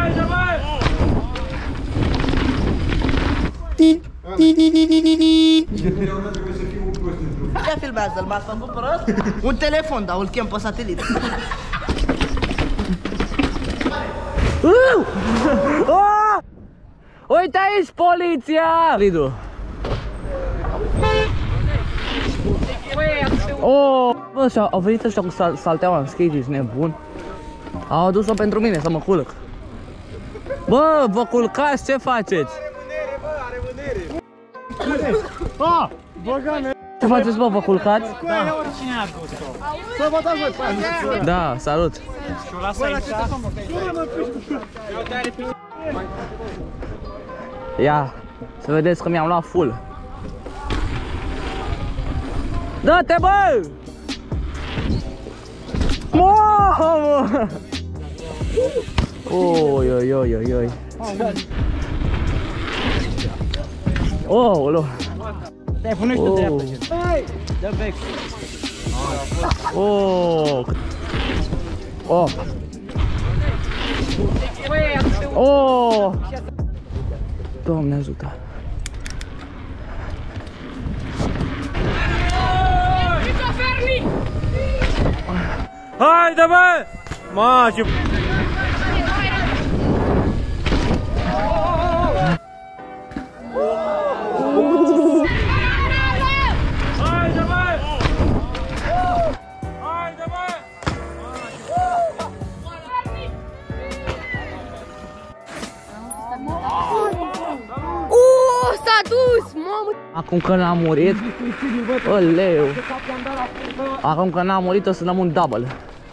Ce filmează-l? M-ați făcut prost? Un telefon, dar îl chem pe satelit. Uite aici poliția! Lidu. Bă, au venit ăștia cu salteaua în skate, ești nebun. Au adus-o pentru mine să mă culc. Bă, vă culcați, ce faceți? Are mânere! Ce faceți, bă, vă culcați? Da. Cine a adus-o? Să vă dați voi. Da, salut. Și o lasă aici? Ia, să vedeți că mi-am luat full. Dă-te, bă! Mamă! Oi, oi, oi, oi, oi. Oh, Te-ai pune și tu dreaptă. Hai! Dă bec. oh. Oh. Oh. Doamne ajută. Haide, bă! Ma, ce... Haide, bă! Haide, bă! S-a dus, mamă! Acum că n-am murit, oleu. Acum că n-am murit o să dăm un double.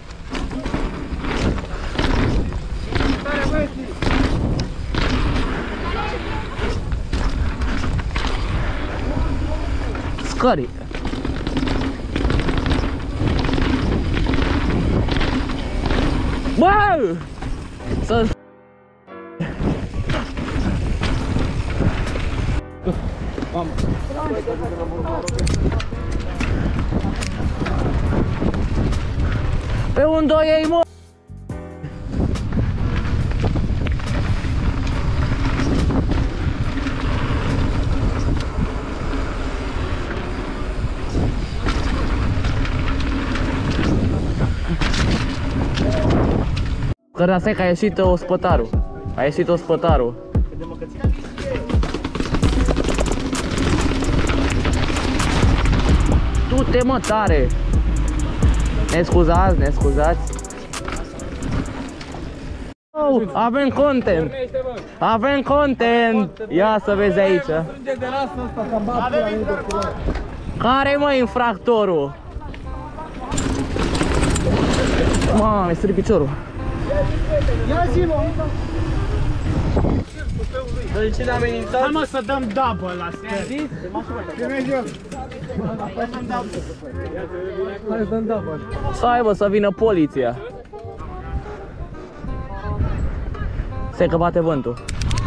Scări. Bă! Să... Pe un doi ei, mă! Că asta e că a ieșit ospătarul. A ieșit ospătarul. Du-te, mă, tare! Ne scuzați, ne scuzați. Oh, avem content! Avem content! Ia să vezi aici. Care-i, mă, infractorul? Mamă, mi-a sărit piciorul. Ia zi-mă! De ce ne-a amenințat? Hai, mă, să dăm double la scări. Hai să dăm double. Stai, bă, să vină poliția. Stai că bate vântul.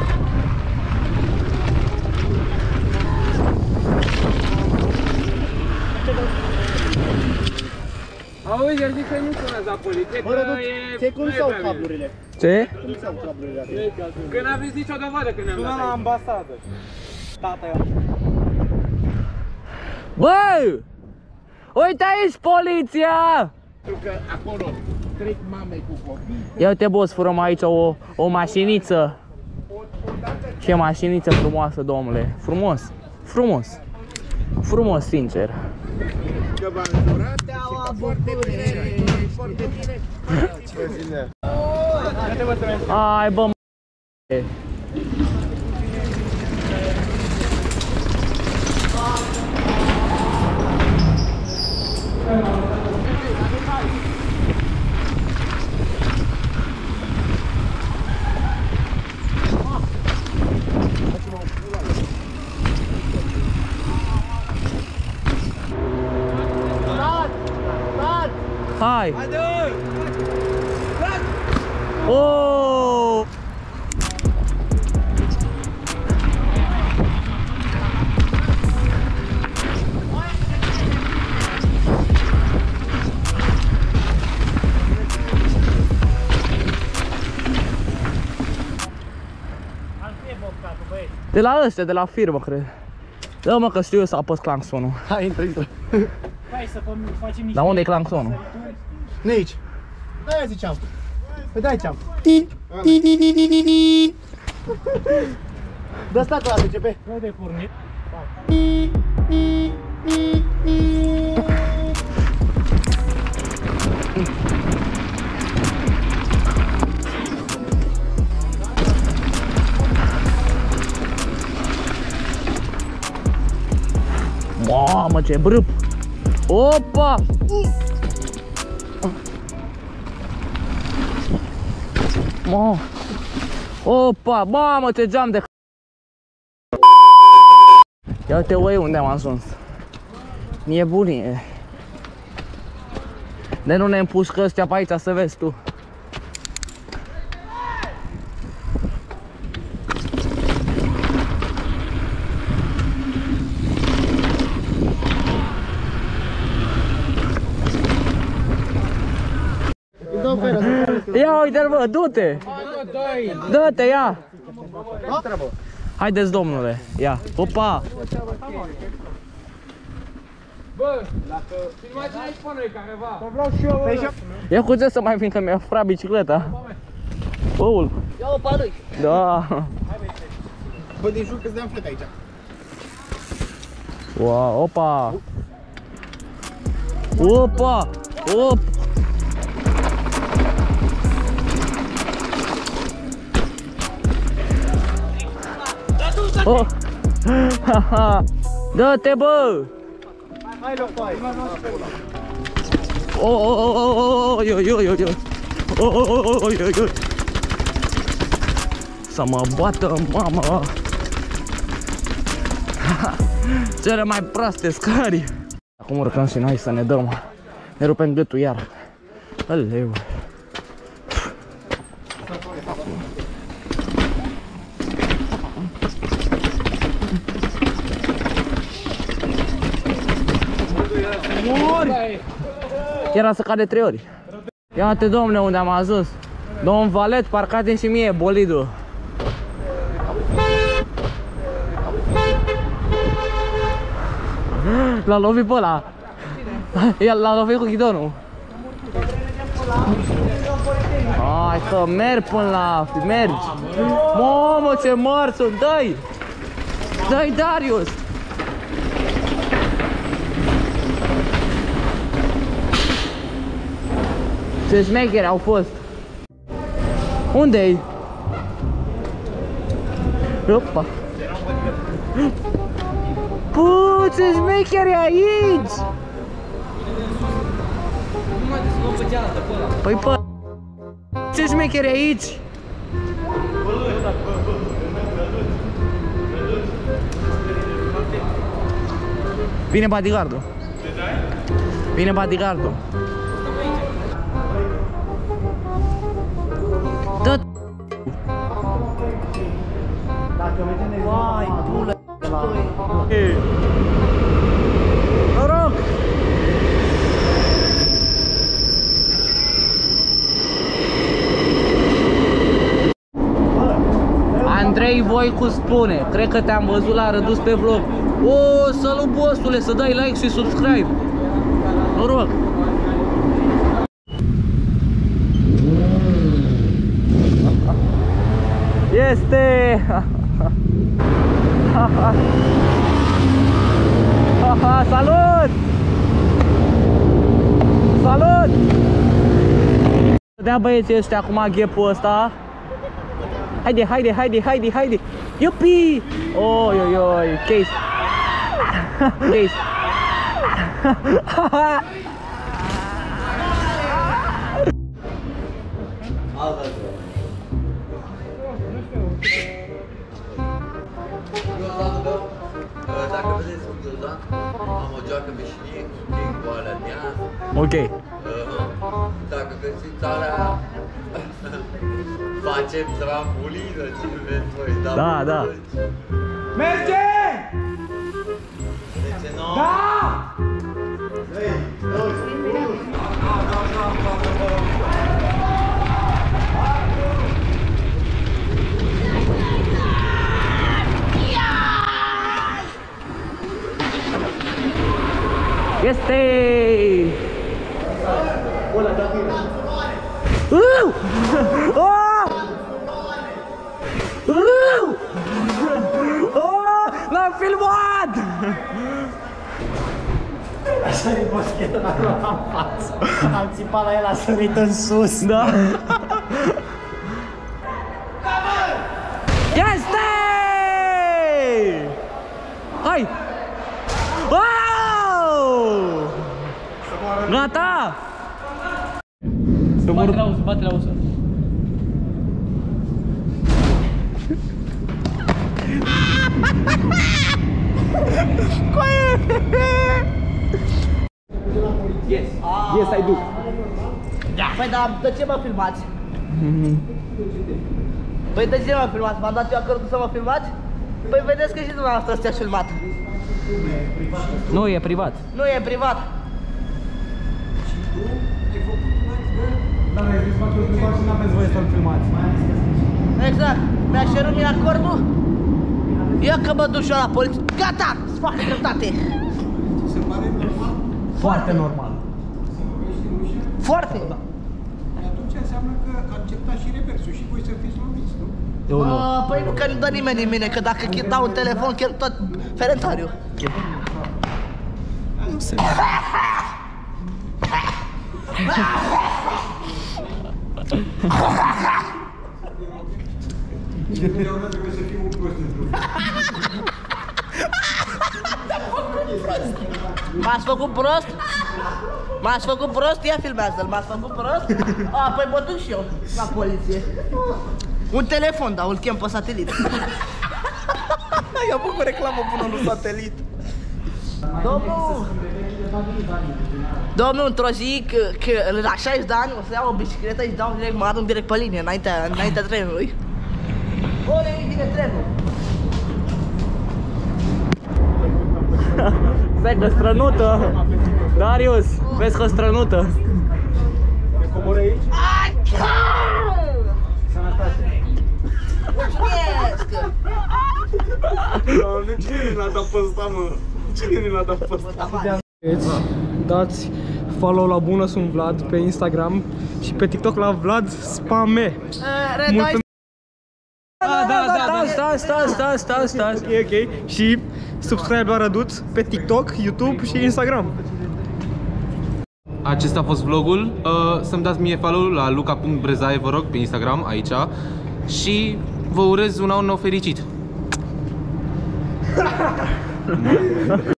Auzi, el zic că nu sunează la poliție, că Ce cum s-au cablurile? Ce? Cum s-au cablurile? Că n-aveți nicio dovadă că ne-am dat aici. Sună la ambasadă. Tata ia. Bă! Uite aici poliția! Pentru că acolo trec mame cu copii. Ia uite, boss, furăm aici o mașiniță. Ce mașiniță frumoasă, domnule. Frumos, frumos. Frumos, sincer. Că v-am jurat, foarte bine. Foarte bine. Hai, bă, m***e. Hai! Oh! De la ăstea, de la firmă, cred. Dă mă că știu eu să apăs claxonul. Hai, intră. Hai să facem niște... Dar unde e claxonul? Nu aici. Aia ziceam. Păi dai ceam. Dă sta cu la DCP. Nu de pornit. Mamă, ce brâp! Opa! Mamă! Opa! Mamă, ce geam de... Ia uite, oi, unde am ajuns. E bunie. De nu ne împușcă ăstea pe aici, să vezi tu. Ia uite-l, bă, du-te! Dă-te, ia! Haideți, domnule, ia, opa! Bă, dacă filmați aici pe noi careva. Vreau și eu. Ia cu ce să mai vin că mi-a furat bicicleta. Băul. Ia-o pe lui. Da. Bă, din jur că-ți dăm flec aici. Wow, opa! Opa! Op! Oh! Haha! Dă-te, bă! Hai, lopai. Oh, oh, oh, oh, oh, oh, yo, yo, yo, yo. Oh, oh, oh, oh, yo, yo. Să mă bată, mama! Cele mai proaste scări! Acum urcăm și noi să ne dăm. Ne rupem gâtul iar. Aleu! Era să cade 3 ori. Ia uite, domne, unde am ajuns. Domn Valet, parcați-mi și mie bolidul. L-a lovit pe ăla. L-a lovit cu ghidonul. Hai că merg până la... mergi. Mamă, ce mari sunt, dă-i! Dă-i, Darius! Ce șmecheri au fost! Unde-i? Opa! Păi, ce șmecheri aici! Păi, pă... ce șmecheri aici! Vine bodyguardul! Vine bodyguardul! Dă... Vai, dule. Noroc! Andrei Voicu spune, cred că te-am văzut la Rădus pe vlog. O, salut, bossule, să dai like și subscribe. Noroc! Este! Salut! Salut! Dea băieții ăștia acum ghepul ăsta. Haide, haide, haide, haide, haide! Iupi! Oi, oi, oi, case! Case! Dacă vedeți un Iordan, am o geacă veșnie, cu alea neagră. Ok. Dacă găsiți alea, facem trambulină, ce vreți voi, da? Da, da. Merge! De ce nu? Da! Este! L-am filmat! Așa e boscheta la față. Am țipat la el, a sărit în sus. Da. Este! Hai! Wow! Gata! Bate la ușă, bate la ușă. Yes. Yes, I do. Păi, dar de ce mă filmați? Păi, de ce mă filmați? V-am dat eu acordul să mă filmați? Păi, vedeți că și dumneavoastră sunteți filmat. Nu, e privat. Nu, e privat. Da, ai zis că ați filmat și n-aveți voie să-l filmați. Exact. Mi-a cerut mie acordul. Ia că mă duc și eu la poliție. Gata! Îți fac dreptate. Se pare normal? Foarte normal. Foarte. Atunci înseamnă că acceptați și reversul și voi să fiți loviți, nu? Păi nu, că nu dă nimeni din mine, că dacă dau un telefon, chiar tot ferentariu. Nu se trebuie să fiu un prost în drum. M-ați făcut prost? M-ați făcut prost? Ia filmează-l, m-ați făcut prost? A, păi mă duc și eu la poliție. Un telefon, dar îl chem pe satelit. I-a făcut reclamă până lui satelit. Domnul, într-o zi, că la 60 de ani o să iau o bicicletă și dau direct, mă arunc direct pe linie, înaintea trenului. Olei, vine trenul. Stai că strănută! Darius, vezi că strănută! Ne cobor aici? Sănătate! Mulțumesc! Doamne, cine ne l-a dat pe ăsta, mă? Cine ne l-a dat pe ăsta? Dați follow la Bună Sunt Vlad pe Instagram și pe TikTok la Vlad Spame. Redai! Stai. Ok. Și subscribe la Răduț pe TikTok, YouTube și Instagram. Acesta a fost vlogul. Să-mi dați mie follow la luca.brezaie, vă rog, pe Instagram, aici. Și vă urez un an nou fericit.